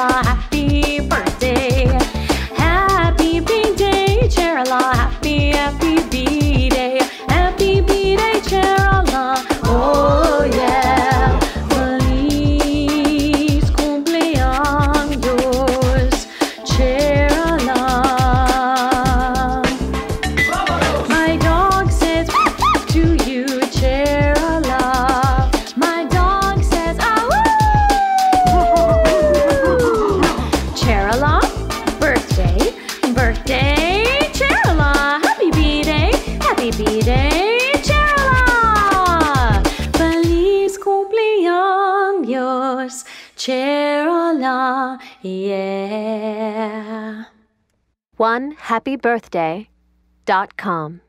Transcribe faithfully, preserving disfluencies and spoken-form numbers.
Cherala, happy birthday. Happy B-Day, Cherala, happy, happy B-Day. Happy B-Day, Cherala, oh yeah. Feliz cumpleaños, Cherala. My dog says to you, Cherala. My dog says, ah woo! Cherala, birthday, birthday, Cherala. Happy B-Day, happy B-Day, Cherala. Feliz cumpleaños, Cherala, yeah. one happy birthday dot com